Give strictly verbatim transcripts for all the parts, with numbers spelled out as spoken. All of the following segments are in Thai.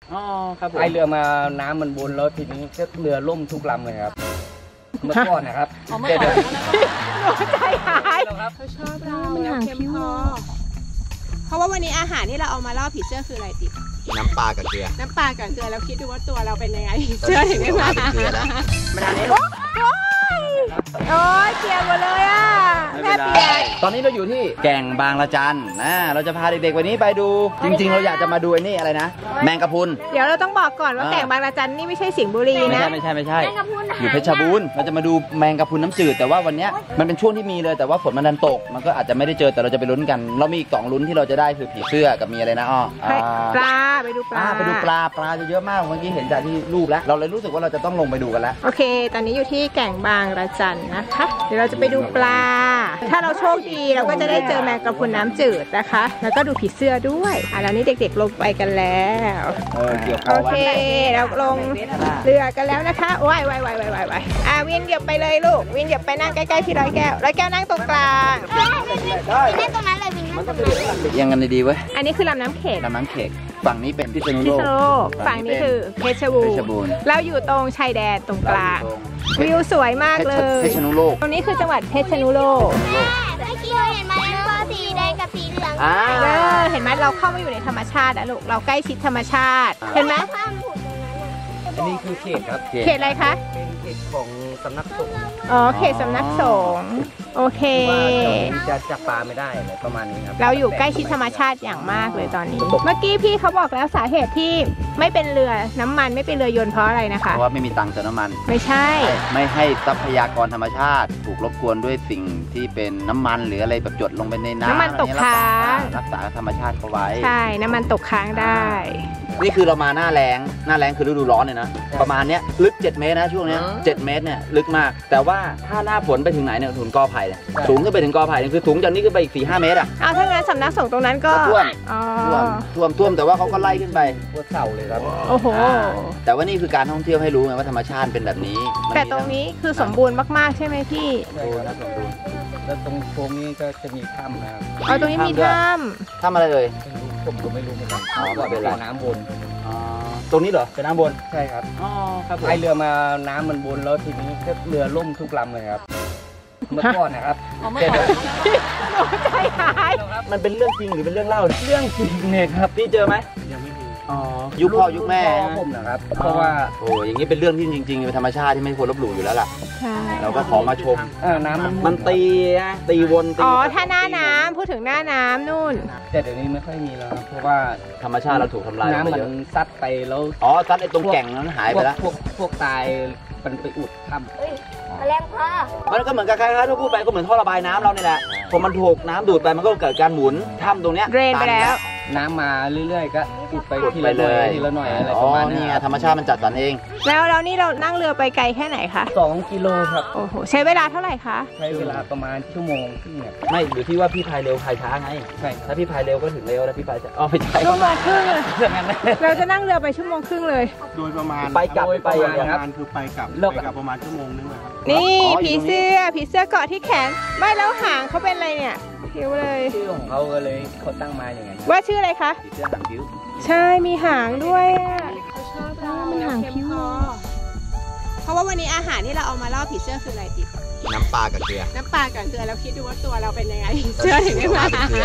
อ๋อครับผมไอเรือมาน้ำมันบนแล้วทีนี้ก็เรือล่มทุกลำเลยครับเมื่อก่อนนะครับเมื่อก่อนใจหายเขาชอบเราน้ำเค็มพอเพราะว่าวันนี้อาหารที่เราเอามาล่อผีเสื้อคืออะไรติ๊บน้ำปลากับเกลือน้ำปลากับเกลือแล้วคิดดูว่าตัวเราเป็นยังไงผีเสื้อถึงได้มาเกลือแล้วมันอันนี้โอ้ยเปียกหมดเลยอ่ะแม่เปียกตอนนี้เราอยู่ที่แก่งบางละจันนะเราจะพาเด็กๆวันนี้ไปดูจริงๆเราอยากจะมาดูไอ้นี่อะไรนะแมงกะพรุนเดี๋ยวเราต้องบอกก่อนว่าแก่งบางละจันนี่ไม่ใช่สิงห์บุรีนะไม่ใช่ไม่ใช่ไม่ใช่อยู่เพชรบูรณ์เราจะมาดูแมงกะพรุนน้ำจืดแต่ว่าวันนี้มันเป็นช่วงที่มีเลยแต่ว่าฝนมันดันตกมันก็อาจจะไม่ได้เจอแต่เราจะไปลุ้นกันเรามีอีกสองลุ้นที่เราจะได้คือผีเสื้อกับมีอะไรนะอ้อปลาไปดูปลาไปดูปลาปลาจะเยอะมากเมื่อกี้เห็นจากที่รูปแล้วเราเลยรู้สึกว่าเราจะต้องลงไปดูกันแล้วโอเคตอนนี้อยู่ที่แก่งบางละจันนะคะเดี๋ยวเราจะไปดูปลาถ้าเราโชคดีเราก็จะได้เจอแมงกะพรุนน้ำจืดนะคะแล้วก็ดูผีเสื้อด้วยอ่ะแล้วนี่เด็กๆลงไปกันแล้วโอเคเราลงเรือกันแล้วนะคะว่ายว่ายว่ายว่ายว่ายอ่ะวินเหยียบไปเลยลูกวินเหยียบไปนั่งใกล้ๆพี่ร้อยแก้วร้อยแก้วนั่งตรงกลางนั่งตรงนั้นเลยวินนั่งตรงนั้นยังกันดีๆเว้ยอันนี้คือลำน้ำเข็กลำน้ำเข็กฝั่งนี้เป็นพิษณุโลกฝั่งนี้คือเพชรบูรณ์เราอยู่ตรงชายแดนตรงกลางวิวสวยมากเลยเพชรณุโลกตรงนี้คือจังหวัดเพชรณุโลกเมื่อกี้เราเห็นมาแล้วสีแดงกับสีเหลืองอ่าเห็นไหมเราเข้ามาอยู่ในธรรมชาติอะลูกเราใกล้ชิดธรรมชาติเห็นไหมอันนี้คือเขตครับเขตอะไรคะเป็นเขตของสำนักสงฆ์อ๋อเขตสำนักสงฆ์โอเคจะจับปลาไม่ได้อะไรประมาณนี้ครับเราอยู่ใกล้ชิดธรรมชาติอย่างมากเลยตอนนี้เมื่อกี้พี่เขาบอกแล้วสาเหตุที่ไม่เป็นเรือน้ำมันไม่เป็นเรือยนต์เพราะอะไรนะคะเพราะว่าไม่มีตังค์เติมน้ำมันไม่ใช่ไม่ให้ทรัพยากรธรรมชาติถูกรบกวนด้วยสิ่งที่เป็นน้ำมันหรืออะไรแบบหยดลงไปในน้ำน้ำมันตกค้างรักษาธรรมชาติเขาไว้ใช่น้ำมันตกค้างได้นี่คือเรามาหน้าแล้งหน้าแล้งคือฤดูร้อนเลยนะประมาณเนี้ยลึกเจ็ดเมตรนะช่วงนี้เจ็ดเมตรเนี่ยลึกมากแต่ว่าถ้าหน้าฝนไปถึงไหนเนี่ยถึงกอไผ่เนี่ยสูงขึ้นไปถึงกอไผ่เนี่ยคือสูงจากนี้ขึ้นไปอีกสี่ห้าเมตรอ่ะเอาถ้างั้นสำนักสงฆ์ตรงนั้นก็ท่วมท่วมท่วมแต่ว่าเขาก็ไล่ขึ้นไปพวกเสาเลยครับโอ้โหแต่ว่านี่คือการท่องเที่ยวให้รู้ไงว่าธรรมชาติเป็นแบบนี้แต่ตรงนี้คือสมบูรณ์มากๆใช่ไหมพี่ใช่ครับสมบูรณ์แล้วตรงโค้งนี้ก็จะมีถ้ำนะครับอ๋อตรงนี้มีถ้ำถ้ำอะไรเลยผมก็ไม่รู้เหมือนกันอ๋อเป็นน้ำบนตรงนี้เหรอเป็นน้ำบนใช่ครับอ๋อครับไอเรือมาน้ำมันบนแล้วทีนี้ก็เรือล่มทุกลำเลยครับเมื่อก่อนนะครับใจหายมันเป็นเรื่องจริงหรือเป็นเรื่องเล่าเรื่องจริงเนี่ยครับพี่เจอไหมยังไม่มีอ๋อยุคพ่อยุคแม่ผมนะครับเพราะว่าโอ้อย่างนี้เป็นเรื่องที่จริงๆเป็นธรรมชาติที่ไม่ควรลบหลู่อยู่แล้วล่ะเราก็ขอมาชมน้ำมันตีตีวนอ๋อถ้าหน้าน้ำพูดถึงหน้าน้ำนู่นแต่เดี๋ยวนี้ไม่ค่อยมีแล้วเพราะว่าธรรมชาติเราถูกทำลายน้ำมันซัดไปแล้วอ๋อซัดไอ้ตรงแก่งนั้นหายไปแล้วพวกพวกตายมันไปอุดถ้ำแรงพอมันก็เหมือนกับคล้ายๆที่พูดไปก็เหมือนท่อระบายน้ำเราเนี่ยแหละพอมันถูกน้ำดูดไปมันก็เกิดการหมุนถ้ำตรงเนี้ยเดรนไปแล้วน้ำมาเรื่อยๆก็อุดไปทีละหน่อยทีละหน่อยอะไรประมาณนี้ธรรมชาติมันจัดสรรเองแล้วแล้วนี่เรานั่งเรือไปไกลแค่ไหนคะสองกิโลครับโอ้โหใช้เวลาเท่าไหร่คะใช้เวลาประมาณชั่วโมงครึ่งเนี่ยไม่อยู่ที่ว่าพี่พายเร็วพายช้าไงใช่ถ้าพี่พายเร็วก็ถึงเร็วแล้วพี่พายจะอ๋อไม่ใช่ชั่วโมงครึ่งเราจะนั่งเรือไปชั่วโมงครึ่งเลยโดยประมาณไปกลับไปประมาณคือไปกลับไปกลับประมาณชั่วโมงนึงนะครับนี่ผีเสื้อผีเสื้อเกาะที่แขนไม่แล้วหางเขาเป็นอะไรเนี่ยผิวเลยชื่อของเขาก็เลยเขาตั้งมาอย่างนั้นว่าชื่ออะไรคะผีเสื้อหางผิวใช่มีหางด้วยอ่ะมันหางผิวเพราะว่าวันนี้อาหารที่เราเอามาล่อผีเสื้อคืออะไรติ๊บน้ำปลากับเกลือน้ำปลากับเกลือแล้วคิดดูว่าตัวเราเป็นยังไงผีเสื้อถึงได้มา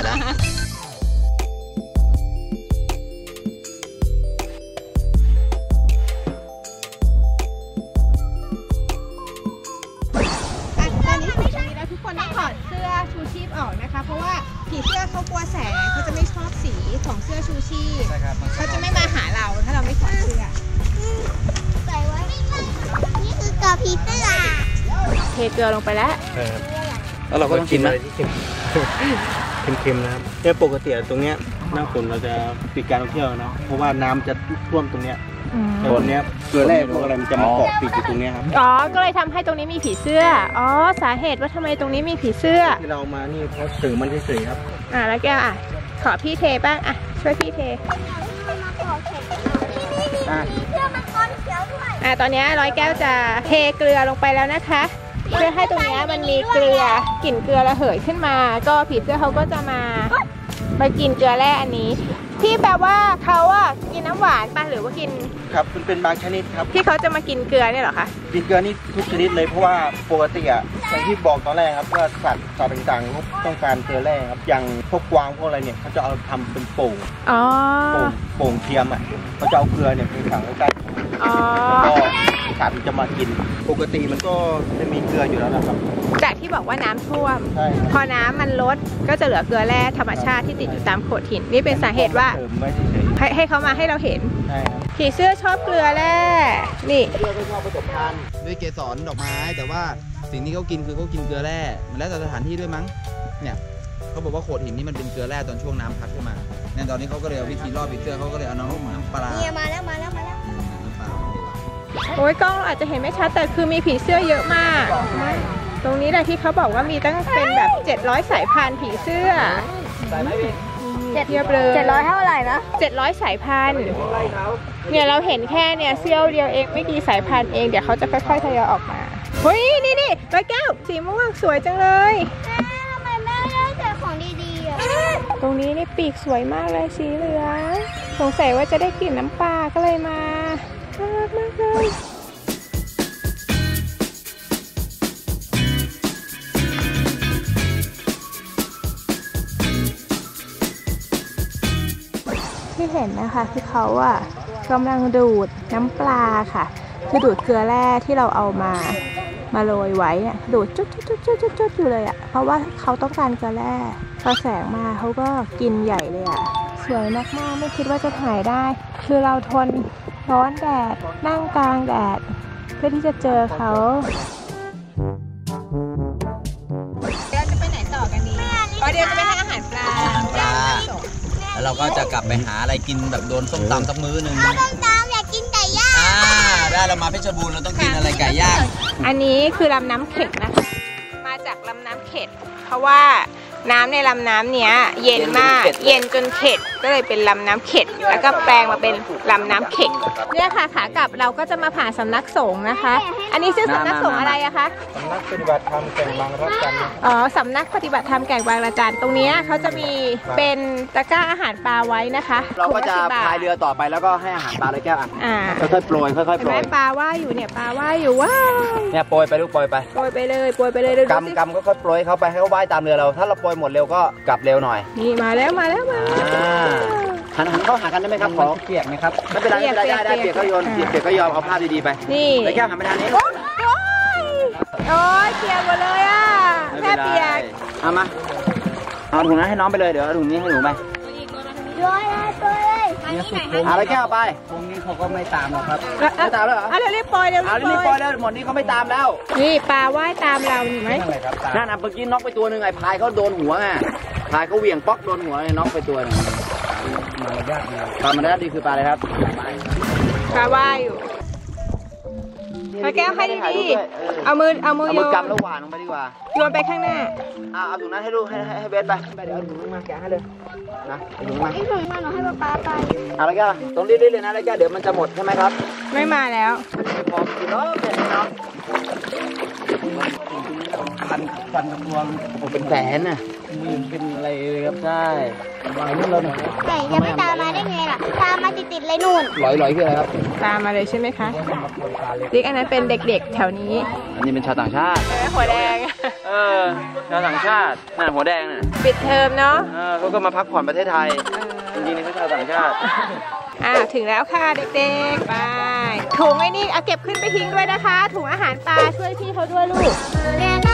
ทุกคนต้องถอดเสื้อชูชีพออกนะคะเพราะว่าผีเสื้อเขากลัวแสงเขาจะไม่ชอบสีของเสื้อชูชีพเขาจะไม่มาหาเราถ้าเราไม่ถอดเสื้อใส่ไว้นี่คือเกลือผีเสื้อเทเกลือลงไปแล้วแล้วเราก็ต้องกินนะเค็มๆนะครับแต่ปกติตรงเนี้ยหน้าฝนเราจะปิดการท่องเที่ยวเนาะเพราะว่าน้ำจะท่วมตรงเนี้ยตรงเนี้ยเกลือแร่พวกอะไรมันจะมาเกาะติดอยู่ตรงเนี้ยครับอ๋อก็เลยทำให้ตรงนี้มีผีเสื้ออ๋อสาเหตุว่าทำไมตรงนี้มีผีเสื้อที่เรามานี่เพราะสื่อมันเฉยๆครับอ่ะแล้วแกอ่ะขอพี่เทบ้างอ่ะช่วยพี่เทอ่ะตอนนี้ร้อยแก้วจะเทเกลือลงไปแล้วนะคะเพื่อให้ตรงนี้มันมีเกลือกลิ่นเกลือระเหยขึ้นมาก็ผีเสื้อเขาก็จะมามากินเกลือแร่อันนี้พี่แปลว่าเขาอะกินน้ำหวานปะหรือว่ากินครับมันเป็นบางชนิดครับที่เขาจะมากินเกลือเนี่ยเหรอคะกินเกลือนี่ทุกชนิดเลยเพราะว่าปกติอ่ะอย่างที่บอกตอนแรกครับว่าสัตว์สัตว์ต่างๆเขาต้องการเกลือแร่ครับอย่างพวกกวางพวกอะไรเนี่ยเขาจะเอาทำเป็นโป่งอ๋อโป่งโป่งเทียมอ่ะเขาจะเอาเกลือเนี่ยไปฝังใกล้อ๋อๆก็สัตว์จะมากินปกติมันก็จะมีเกลืออยู่แล้วนะครับจากที่บอกว่าน้ำท่วมใช่ครับพอน้ำมันลดก็จะเหลือเกลือแร่ธรรมชาติที่ติดอยู่ตามโขดหินนี่เป็นสาเหตุว่าเติมไว้เฉยให้ให้เขามาให้เราเห็นๆใช่ครับผีเสื้อชอบเกลือแร่นี่เกลือก็ชอบผสมพันธุ์ด้วยเกสรดอกไม้แต่ว่าสิ่งที่เขากินคือเขากินเกลือแร่มันแล้วแต่สถานที่ด้วยมั้งเนี่ยเขาบอกว่าโขดหินนี่มันเป็นเกลือแร่ตอนช่วงน้ำพัดขึ้นมาเนี่ยตอนนี้เขาก็เลยเอาวิธีล่อผีเสื้อเขาก็เลยเอาน้ำน้ำปลาเนี่ยมาแล้วมาแล้วมาแล้วอืมน้ำปลาโอ้ยกล้องอาจจะเห็นไม่ชัดแต่คือมีผีเสื้อเยอะมาก ตรงนี้แหละที่เขาบอกว่ามีตั้งเป็นแบบเจ็ดร้อยสายพันธุ์ผีเสื้อใส่ไหมพี่เทียบเลยเจ็ดร้อยเท่าไหร่นะเจ็ดร้อยสายพันธุ์เนี่ยเราเห็นแค่เนี่ยเซี่ยวเดียวเองไม่กี่สายพันธุ์เองเดี๋ยวเขาจะค่อยๆทยอยออกมาเฮ้ยนี่นี่ร้อยแก้วสีม่วงสวยจังเลยทำไมแม่ได้แต่ของดีๆอ่ะตรงนี้นี่ปีกสวยมากเลยสีเหลืองสงสัยว่าจะได้กลิ่นน้ำปลาก็เลยมาน่ารักมากเลยที่เห็นนะคะคือเขาอะกำลังดูดน้ำปลาค่ะคือดูดเกลือแร่ที่เราเอามามาโรยไว้อะดูดจุดจุดจุดจุดจุดจุดอยู่เลยอะเพราะว่าเขาต้องการเกลือแร่พอแสงมาเขาก็กินใหญ่เลยอะสวยมากๆไม่คิดว่าจะถ่ายได้ คือเราทนร้อนแดดนั่งกลางแดดเพื่อที่จะเจอเขา เราจะไปไหนต่อกันดีอ๋อเดี๋ยวจะไปให้อาหารปลาปลาแล้วเราก็จะกลับไปหาอะไรกินแบบโดนส้มตำสักมื้อหนึ่งต้มตำอยากกินไก่ย่างอ่าได้เรามาเพชรบูรณ์เราต้องกินอะไรไก่ย่างอันนี้คือลำน้ำเข็ดนะคะมาจากลำน้ำเข็ดเพราะว่าน้ำในลำน้ำเนี้ยเย็นมากเย็นจนเข็ดก็เลยเป็นลำน้ำเข็ดแล้วก็แปลงมาเป็นลำน้ำเข็ดเนี่ยค่ะขากลับเราก็จะมาผ่านสำนักสงฆ์นะคะ อันนี้ชื่อสำนักสงฆ์อะไรอะคะสำนักปฏิบัติธรรมแก่งบางรักจันทร์อ๋อสำนักปฏิบัติธรรมแก่งบางระจันตรงนี้เขาจะมีเป็นตะกร้าอาหารปลาไว้นะคะเราก็จะถุงลสิบบทพายเรือต่อไปแล้วก็ให้อาหารปลาเลยแก้วอ่ะอ่าค่อยๆโปรยค่อยๆเห็โปนรไหมยปลาว่ายอยู่เนี่ยปลาว่ายอยู่ว้าวเนี่ยโปรยไปลูกโปรยไปโปรยไปเลยโปรยไปเลยดูสิกำกำก็ค่อยๆโปรยเขาไปให้เขาว่ายตามเรือเรา ถ้าเราโปรยหมดเร็วก็กลับเร็วหน่อยนี่มาแล้วมาแล้วมาแล้วอ่าหันหันเข้าหากันได้ไหมครับขอเปียกไหมครับไม่เป็นไรไม่เป็นไรได้ได้เปียกก็โยนเปียกเปียกก็ยอมเอาผ้าดีๆไปนี่เลยแก้วหันไปทางนี้โอ๊ยโอ๊ยโอ๊ยเปียกหมดเลยอ่ะไม่แค่เป็นไรเปียกเอามาเอาถุงนั้นให้น้องไปเลยเดี๋ยวเอาถุงนี้ให้หนูไปด้วยเลยด้วยเลยอันนี้ไหนฮะเอาเลยแก้วไปตรงนี้เขาก็ไม่ตามหรอกครับไม่ตามแล้วเหรอเอาเดี๋ยวรีบปล่อยเดี๋ยวเอารีรีบบ ปปล่ล่ออย ยเลยหมดนี้เขาไม่ตามแล้วนี่ปลาว่ายตามเราเห็นไหมนั่นแหละครับตามนั่นน่ะเมื่อกี้น็อกไปตัวหนึ่งไอ้พายเขาโดนหัวไงพายเขาเหวี่ยงป๊อกโดนหัวเลยน็อกไปตัวหนึงมารยาทดีปลามันได้ดีคือปลาอะไรครับปลาว่ายอยู่เอาแก้วให้ดีๆเอามือเอามือเอาโยมือน กำแล้วหวานลงไปดีกว่าโยนไปข้างหน้าเอาเอาถุงนั้นให้ลูกให้ให้ให้เบสไปไปเดี๋ยวเอาถุงนั้นมาแกะให้เลยนะเอาถุงมาไอ้ถุงมาหนูให้ป๊าป๊าไปเอาแล้วก็ต้องรีบๆเลยนะแล้วก็เดี๋ยวมันจะหมดใช่ไหมครับไม่มาแล้วพอกินแล้วเป็นเนาะฟันฟันกระพวงโอ้เป็นแสนน่ะมีเป็นอะไรเลยครับใช่วายนี่เราหน่อยไก่จะไม่ตามมาได้ไงล่ะ ตามมาติดๆเลยนู่นลอยลอยคืออะไรครับตามมาเลยใช่ไหมคะดิกอันนั้นเป็นเด็กๆแถวนี้อันนี้เป็นชาวต่างชาติหัวแดงเออชาวต่างชาติน่ะหัวแดงน่ะปิดเทอมเนาะเออเขาก็มาพักผ่อนประเทศไทยจริงๆนี่เขาชาวต่างชาติอ่าถึงแล้วค่ะเด็กๆไปถุงไอ้นี่เอาเก็บขึ้นไปทิ้งด้วยนะคะ ถุงอาหารปลาช่วยพี่เขาด้วยลูกแม่น่